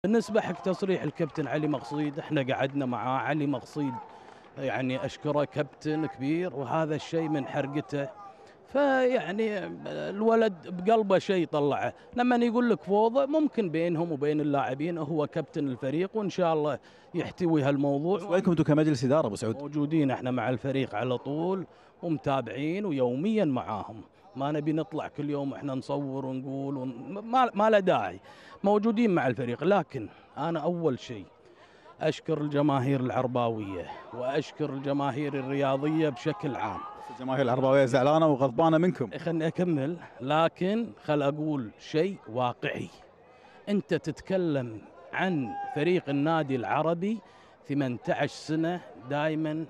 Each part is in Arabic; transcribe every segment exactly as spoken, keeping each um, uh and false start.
بالنسبة حق تصريح الكابتن علي مقصيد، احنا قعدنا معاه. علي مقصيد يعني اشكره، كابتن كبير وهذا الشيء من حرقته. فيعني الولد بقلبه شيء طلعه. لما يقول لك فوضى ممكن بينهم وبين اللاعبين، هو كابتن الفريق وان شاء الله يحتوي هالموضوع. وينكم انتم كمجلس اداره ابو سعود؟ موجودين احنا مع الفريق على طول ومتابعين ويوميا معاهم. ما نبي نطلع كل يوم احنا نصور ونقول ون... ما ما له داعي. موجودين مع الفريق. لكن انا اول شيء اشكر الجماهير العرباويه واشكر الجماهير الرياضيه بشكل عام. الجماهير العرباويه زعلانه وغضبانه منكم. خلني اكمل. لكن خل اقول شيء واقعي. انت تتكلم عن فريق النادي العربي ثمانية عشر سنه دائما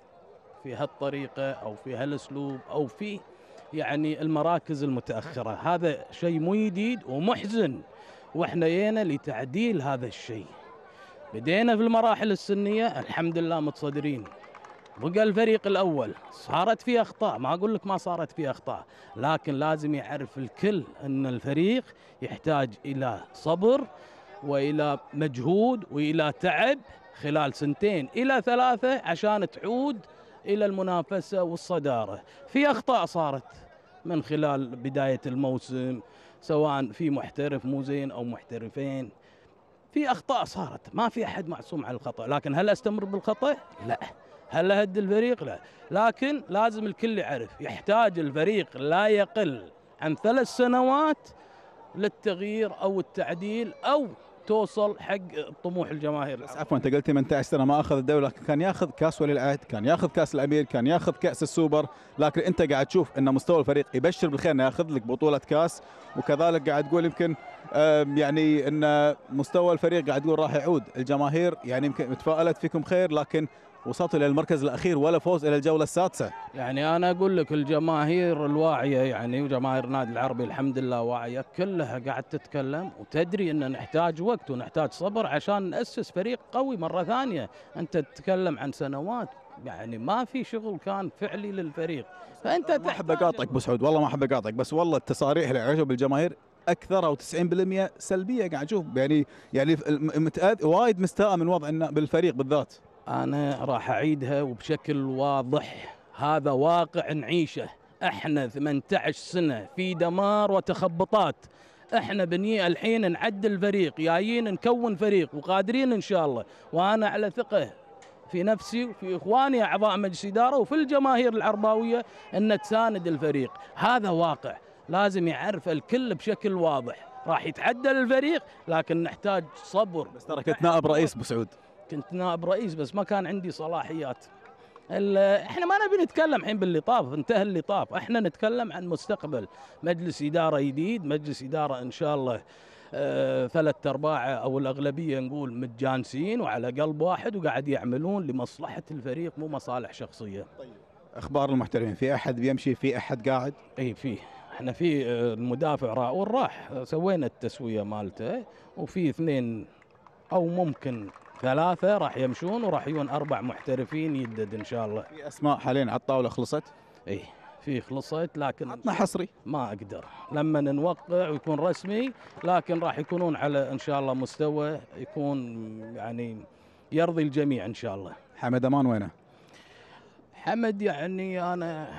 في هالطريقه او في هالاسلوب او في يعني المراكز المتاخره. هذا شيء مو جديد ومحزن، واحنا جينا لتعديل هذا الشيء. بدينا في المراحل السنيه الحمد لله متصدرين. بقى الفريق الاول صارت فيه اخطاء، ما اقول لك ما صارت فيه اخطاء، لكن لازم يعرف الكل ان الفريق يحتاج الى صبر والى مجهود والى تعب خلال سنتين الى ثلاثه عشان تعود الى المنافسه والصداره. في اخطاء صارت من خلال بدايه الموسم، سواء في محترف مو زين او محترفين. في اخطاء صارت، ما في احد معصوم على الخطا، لكن هل استمر بالخطا؟ لا. هل اهد الفريق؟ لا. لكن لازم الكل يعرف يحتاج الفريق لا يقل عن ثلاث سنوات للتغيير او التعديل او توصل حق طموح الجماهير. بس عفوا، انت قلت ثمانية عشر سنه ما اخذ الدوري، لكن كان ياخذ كاس ولي العهد، كان ياخذ كاس الامير، كان ياخذ كاس السوبر. لكن انت قاعد تشوف ان مستوى الفريق يبشر بالخير انه ياخذ لك بطوله كاس، وكذلك قاعد تقول يمكن يعني ان مستوى الفريق قاعد تقول راح يعود. الجماهير يعني يمكن تفائلت فيكم خير، لكن وصلتوا الى المركز الاخير ولا فوز الى الجوله السادسه. يعني انا اقول لك الجماهير الواعيه يعني وجماهير النادي العربي الحمد لله واعيه كلها قاعد تتكلم وتدري ان نحتاج وقت ونحتاج صبر عشان ناسس فريق قوي مره ثانيه. انت تتكلم عن سنوات، يعني ما في شغل كان فعلي للفريق. فانت ما احب اقاطعك ابو سعود، والله ما احب اقاطعك، بس والله التصاريح اللي عجب الجماهير اكثر او تسعين بالمئة سلبيه. قاعد اشوف يعني يعني وايد مستاء من وضع بالفريق بالذات. أنا راح أعيدها وبشكل واضح. هذا واقع نعيشه. احنا ثمانية عشر سنة في دمار وتخبطات. احنا بني الحين نعدل الفريق، جايين نكون فريق وقادرين ان شاء الله. وانا على ثقة في نفسي وفي اخواني اعضاء مجلس اداره وفي الجماهير العرباويه ان تساند الفريق. هذا واقع لازم يعرف الكل بشكل واضح. راح يتعدل الفريق لكن نحتاج صبر. بس ترى كنت نائب رئيس ابو سعود. كنت نائب رئيس بس ما كان عندي صلاحيات. احنا ما نبي نتكلم الحين باللي طاف، انتهى اللي طاف. احنا نتكلم عن مستقبل مجلس اداره جديد، مجلس اداره ان شاء الله آه ثلاث ارباعه او الاغلبيه نقول متجانسين وعلى قلب واحد وقاعد يعملون لمصلحه الفريق مو مصالح شخصيه. طيب اخبار المحترفين، في احد بيمشي، في احد قاعد؟ اي في. احنا في المدافع راؤول راح سوينا التسويه مالته، وفي اثنين او ممكن ثلاثة راح يمشون وراح يجون أربع محترفين يدد إن شاء الله. في أسماء حاليا على الطاولة خلصت؟ إيه في خلصت، لكن عطنا حصري. ما أقدر لما نوقع ويكون رسمي، لكن راح يكونون على إن شاء الله مستوى يكون يعني يرضي الجميع إن شاء الله. حمد أمان وينه؟ حمد يعني أنا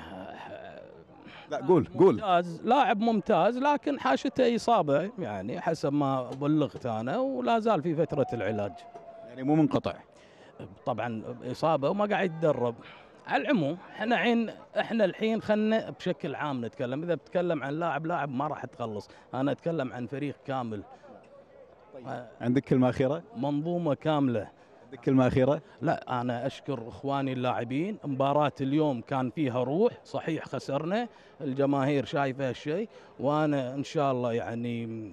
لا قول قول. ممتاز، لاعب ممتاز، لكن حاشته إصابة يعني حسب ما بلغت أنا، ولا زال في فترة العلاج. يعني مو منقطع؟ طبعا إصابة وما قاعد يتدرب. على العموم احنا عين احنا الحين خلنا بشكل عام نتكلم. اذا بتكلم عن لاعب لاعب ما راح تخلص، انا اتكلم عن فريق كامل. طيب. آه عندك كلمة أخيرة؟ منظومة كاملة. عندك كلمة أخيرة؟ لا انا اشكر اخواني اللاعبين. مباراة اليوم كان فيها روح، صحيح خسرنا، الجماهير شايفة هالشيء، وانا ان شاء الله يعني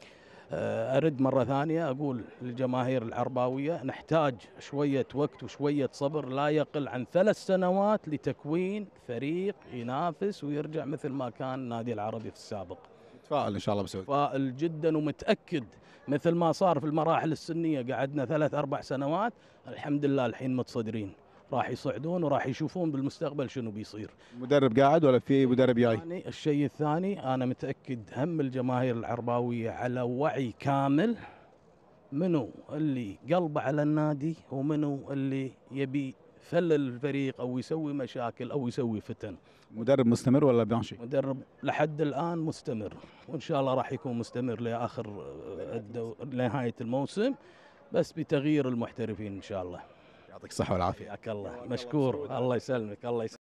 أرد مرة ثانية أقول للجماهير العرباوية نحتاج شوية وقت وشوية صبر لا يقل عن ثلاث سنوات لتكوين فريق ينافس ويرجع مثل ما كان النادي العربي في السابق. متفائل إن شاء الله بسعود. متفائل جدا ومتأكد مثل ما صار في المراحل السنية قعدنا ثلاث أربع سنوات، الحمد لله الحين متصدرين، راح يصعدون وراح يشوفون بالمستقبل شنو بيصير. مدرب قاعد ولا في مدرب جاي؟ يعني الشيء الثاني أنا متأكد هم الجماهير العرباوية على وعي كامل منو اللي قلبه على النادي ومنو اللي يبي يفلل الفريق او يسوي مشاكل او يسوي فتن. مدرب مستمر ولا بيمشي؟ مدرب لحد الان مستمر، وان شاء الله راح يكون مستمر لاخر الدو... لنهايه الموسم، بس بتغيير المحترفين ان شاء الله. يعطيك الصحه والعافيه. حياك الله، مشكور، الله يسلمك، الله يسلمك.